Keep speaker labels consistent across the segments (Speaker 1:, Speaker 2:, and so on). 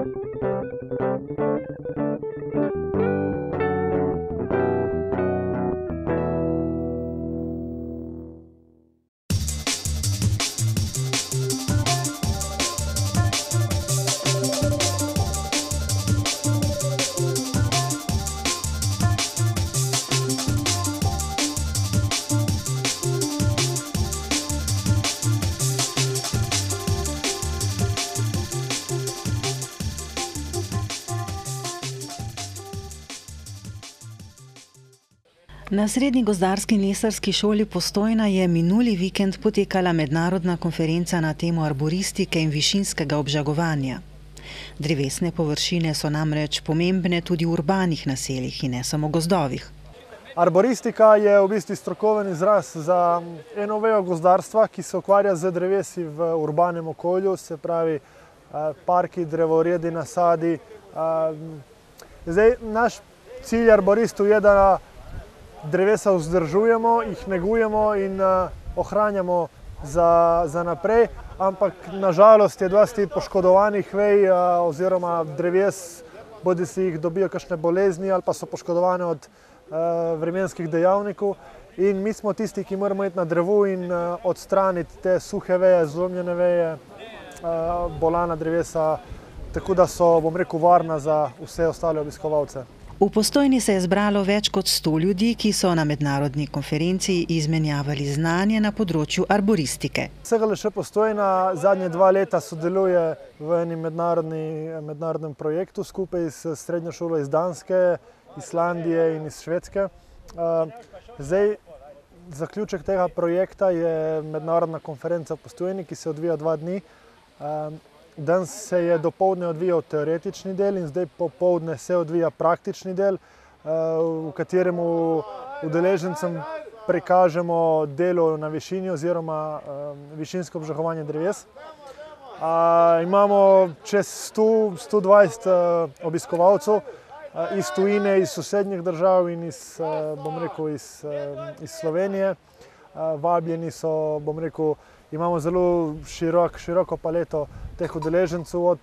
Speaker 1: Na Srednji gozdarski in lesarski šoli Postojna je minuli vikend potekala mednarodna konferenca na temo arboristike in višinskega obžagovanja. Drevesne površine so namreč pomembne tudi v urbanih naseljih in ne samo gozdovih.
Speaker 2: Arboristika je v bistvu strokoven izraz za eno vejo gozdarstva, ki se ukvarja z drevesi v urbanem okolju, se pravi parki, drevoredi, nasadi. Zdaj, naš cilj arboristov je, da drevesa vzdržujemo, jih negujemo in ohranjamo za naprej, ampak nažalost je dosti poškodovanih vej oziroma dreves, bodisi jih dobijo kakšne bolezni ali pa so poškodovane od vremenskih dejavnikov. In mi smo tisti, ki moramo iti na drevo in odstraniti te suhe veje, zlomljene veje, bolana drevesa, tako da so, bom rekel, varna za vse ostale obiskovalce.
Speaker 1: V Postojni se je zbralo več kot 100 ljudi, ki so na mednarodni konferenci izmenjavali znanje na področju arboristike.
Speaker 2: SGLŠ Postojna zadnje 2 leta sodeluje v enem mednarodnem projektu skupaj s srednjo šolo iz Danske, Islandije in iz Švedske. Zdaj, zaključek tega projekta je mednarodna konferenca v Postojni, ki se odvija 2 dni. Danes se je dopoldne odvijal teoretični del in zdaj popoldne se odvija praktični del, v katerem udeležencem prikažemo delo na višini oziroma višinsko obžagovanje dreves. Imamo čez 100–120 obiskovalcev iz tujine, iz sosednjih držav in bom rekel, iz Slovenije. Vabljeni so, bom rekel, imamo zelo široko paleto teh udeležencev, od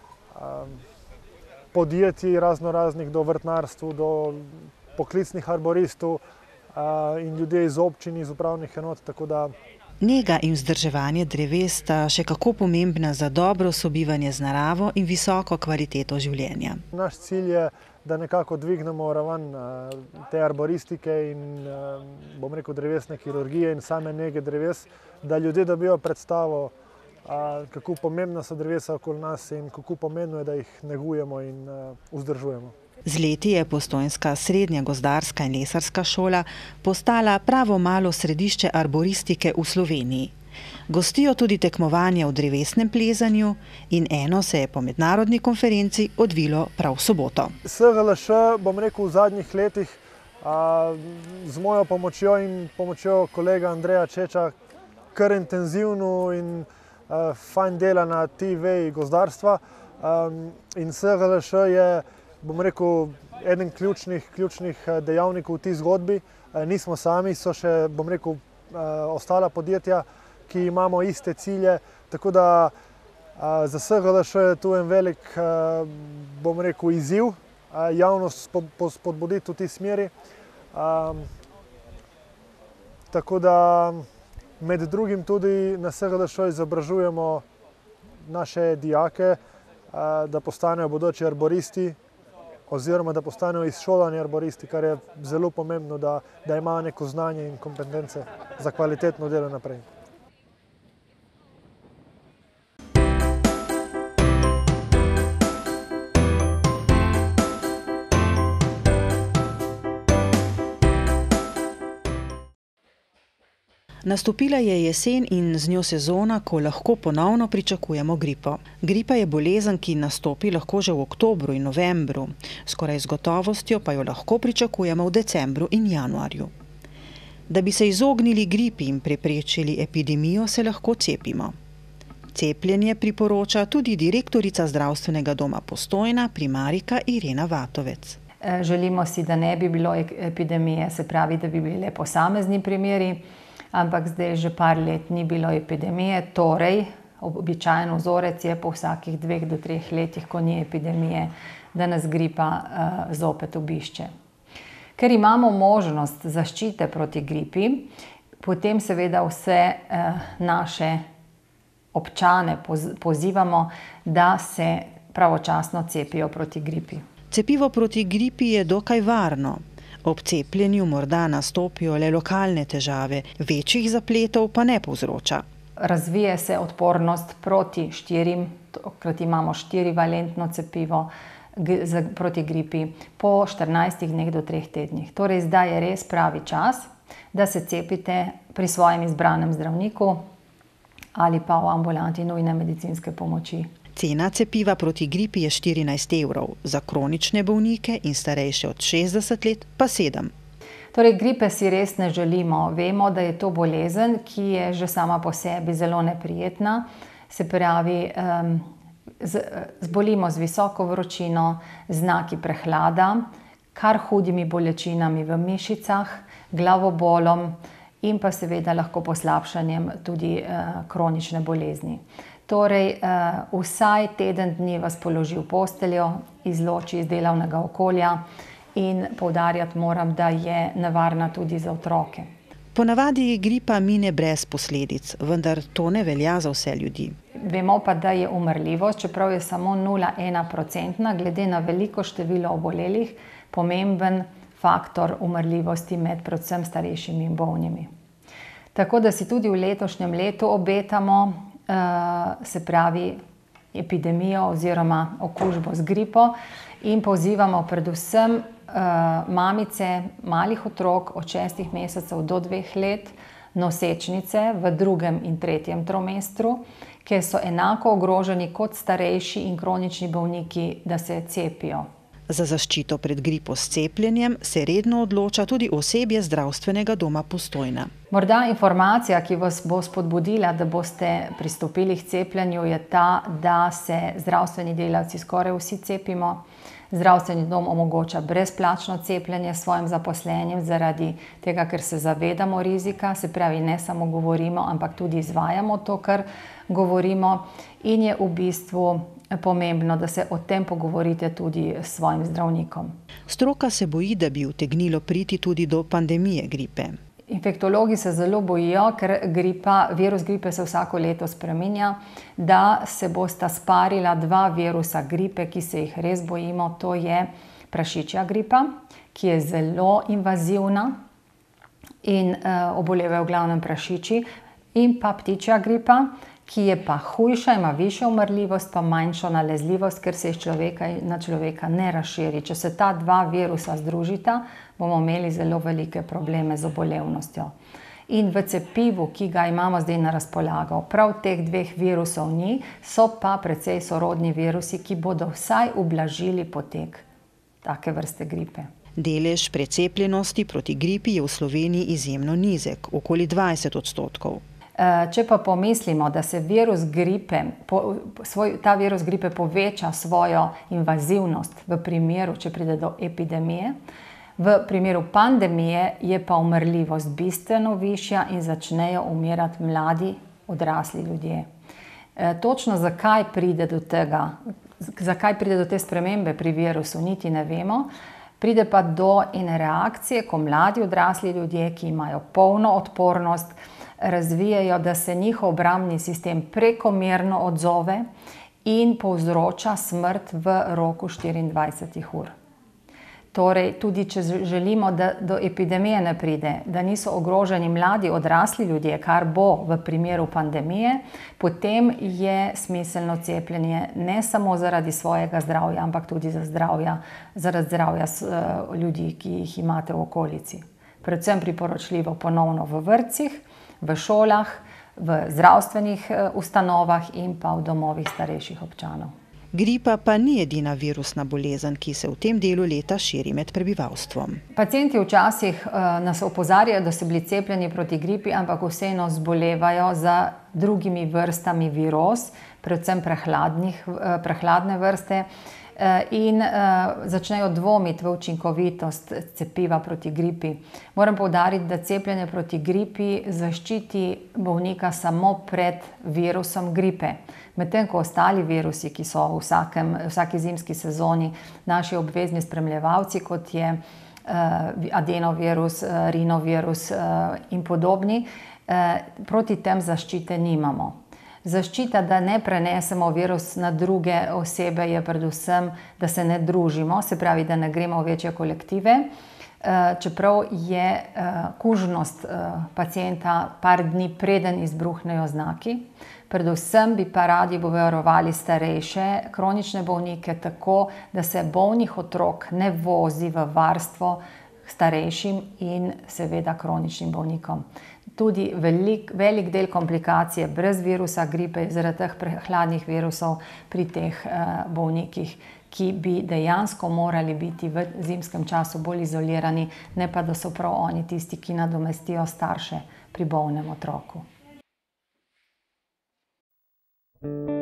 Speaker 2: podjetij raznoraznih do vrtnarstv, do poklicnih arboristov in ljudje iz občin, iz upravnih enot, tako da.
Speaker 1: Nega in vzdrževanje dreves sta še kako pomembna za dobro sobivanje z naravo in visoko kvaliteto življenja.
Speaker 2: Naš cilj je, da nekako dvignemo raven te arboristike in, bom rekel, drevesne kirurgije in same nege dreves, da ljudje dobijo predstavo, kako pomembna so drevesa okoli nas in kako pomembno je, da jih negujemo in vzdržujemo.
Speaker 1: Z leti je postojnska srednja gozdarska in lesarska šola postala pravo malo središče arboristike v Sloveniji. Gostijo tudi tekmovanja v drevesnem plezanju in eno se je po mednarodni konferenci odvilo prav v soboto.
Speaker 2: SGLŠ, bom rekel, v zadnjih letih z mojo pomočjo in pomočjo kolega Andreja Čeča kar intenzivno in fajn dela na tej veji gozdarstva. In SGLŠ je, bom rekel, eden ključnih dejavnikov v tej zgodbi. Nismo sami, so še, bom rekel, ostala podjetja, ki imamo iste cilje, tako da za SGLŠ je tu en velik, bom rekel, izziv, javnost spodbuditi v tej smeri. Tako da med drugim tudi na SGLŠ izobražujemo naše dijake, da postanejo bodoči arboristi oziroma da postanejo izšolani arboristi, kar je zelo pomembno, da imajo neko znanje in kompetence za kvalitetno delo naprej.
Speaker 1: Nastopila je jesen in z njo sezona, ko lahko ponovno pričakujemo gripo. Gripa je bolezen, ki nastopi lahko že v oktobru in novembru, skoraj z gotovostjo pa jo lahko pričakujemo v decembru in januarju. Da bi se izognili gripi in preprečili epidemijo, se lahko cepimo. Cepljenje priporoča tudi direktorica zdravstvenega doma Postojna, primarijka Irena Vatovec.
Speaker 3: Želimo si, da ne bi bilo epidemije, se pravi, da bi bili le posamezni primeri, ampak zdaj že par let ni bilo epidemije, torej običajen vzorec je po vsakih 2 do 3 letih, ko ni epidemije, da nas gripa zopet obišče. Ker imamo možnost zaščite proti gripi, potem seveda vse naše občane pozivamo, da se pravočasno cepijo proti gripi.
Speaker 1: Cepivo proti gripi je dokaj varno. Ob cepljenju morda nastopijo le lokalne težave, večjih zapletov pa ne povzroča.
Speaker 3: Razvije se odpornost proti 4, tokrat imamo 4-valentno cepivo proti gripi po 14 dneh do 3 tednih. Torej zdaj je res pravi čas, da se cepite pri svojem izbranem zdravniku ali pa v ambulanti nujne medicinske pomoči.
Speaker 1: Cena cepiva proti gripi je 14 €, za kronične bolnike in starejše od 60 let pa 7.
Speaker 3: Torej, gripe si res ne želimo. Vemo, da je to bolezen, ki je že sama po sebi zelo neprijetna. Se pravi, zbolimo z visoko vročino, znaki prehlada, kar hudimi bolečinami v mišicah, glavobolom in pa seveda lahko poslabšanjem tudi kronične bolezni. Torej, vsaj teden dni vas položi v posteljo, izloči iz delovnega okolja in poudarjati moram, da je nevarna tudi za otroke.
Speaker 1: Ponavadi gripa mine brez posledic, vendar to ne velja za vse ljudi.
Speaker 3: Vemo pa, da je umrljivost, čeprav je samo 0,1%, glede na veliko število obolelih, pomemben faktor umrljivosti med predvsem starejšimi in bolnimi. Tako da si tudi v letošnjem letu obetamo, se pravi, epidemijo oziroma okužbo z gripo in pozivamo predvsem mamice malih otrok od 6 mesecev do 2 let, nosečnice v 2. in 3. trimestru, ki so enako ogroženi kot starejši in kronični bolniki, da se cepijo.
Speaker 1: Za zaščito pred gripo s cepljenjem se redno odloča tudi osebje zdravstvenega doma Postojna.
Speaker 3: Morda informacija, ki vas bo spodbudila, da boste pristopili k cepljenju, je ta, da se zdravstveni delavci skoraj vsi cepimo. Zdravstveni dom omogoča brezplačno cepljenje svojim zaposlenim zaradi tega, ker se zavedamo rizika, se pravi, ne samo govorimo, ampak tudi izvajamo to, kar govorimo, in je v bistvu pomembno, da se o tem pogovorite tudi s svojim zdravnikom.
Speaker 1: Stroka se boji, da bi utegnilo priti tudi do pandemije gripe.
Speaker 3: Infektologi se zelo bojijo, ker virus gripe se vsako leto spreminja, da se bosta sparila 2 virusa gripe, ki se jih res bojimo. To je prašičja gripa, ki je zelo invazivna in obolevajo v glavnem prašiči, in pa ptičja gripa, ki je pa hujša, ima višjo umrljivost, pa manjšo nalezljivost, ker se iz človeka na človeka ne razširi. Če se ta 2 virusa združita, bomo imeli zelo velike probleme z obolevnostjo. In v cepivu, ki ga imamo zdaj na razpolago, prav teh 2 virusov ni, so pa precej sorodni virusi, ki bodo vsaj ublažili potek take vrste gripe.
Speaker 1: Delež precepljenosti proti gripi je v Sloveniji izjemno nizek, okoli 20%.
Speaker 3: Če pa pomislimo, da se ta virus gripe poveča svojo invazivnost v primeru, če pride do epidemije, v primeru pandemije je pa umrljivost bistveno višja in začnejo umirati mladi, odrasli ljudje. Točno zakaj pride do tega, zakaj pride do te spremembe pri virusu, niti ne vemo. Pride pa do ene reakcije, ko mladi odrasli ljudje, ki imajo polno odpornost, razvijajo, da se njihov obrambni sistem prekomerno odzove in povzroča smrt v roku 24 ur. Torej, tudi če želimo, da do epidemije ne pride, da niso ogroženi mladi odrasli ljudje, kar bo v primeru pandemije, potem je smiselno cepljenje ne samo zaradi svojega zdravja, ampak tudi zaradi zdravja ljudi, ki jih imate v okolici. Predvsem priporočljivo ponovno v vrtcih, v šolah, v zdravstvenih ustanovah in pa v domovih starejših občanov.
Speaker 1: Gripa pa ni edina virusna bolezen, ki se v tem delu leta širi med prebivalstvom.
Speaker 3: Pacienti včasih nas opozarjajo, da so bili cepljeni proti gripi, ampak vseeno zbolevajo za drugimi vrstami viroz, predvsem prehladne vrste. in začnejo dvomiti v učinkovitost cepiva proti gripi. Moram poudariti, da cepljenje proti gripi zaščiti bolnika samo pred virusom gripe. Medtem ko ostali virusi, ki so v vsaki zimski sezoni naši obvezni spremljevalci, kot je adenovirus, rinovirus in podobni, proti tem zaščite nimamo. Zaščita, da ne prenesemo virus na druge osebe, je predvsem, da se ne družimo, se pravi, da ne gremo v večje kolektive, čeprav je kužnost pacienta par dni preden izbruhnejo znaki. Predvsem bi pa radi obvarovali starejše kronične bolnike tako, da se bolnih otrok ne vozi v varstvo starejšim in seveda kroničnim bolnikom. Tudi velik del komplikacije brez virusa gripe je zaradi teh prehladnih virusov pri teh bolnikih, ki bi dejansko morali biti v zimskem času bolj izolirani, ne pa da so prav oni tisti, ki nadomestijo starše pri bolnem otroku.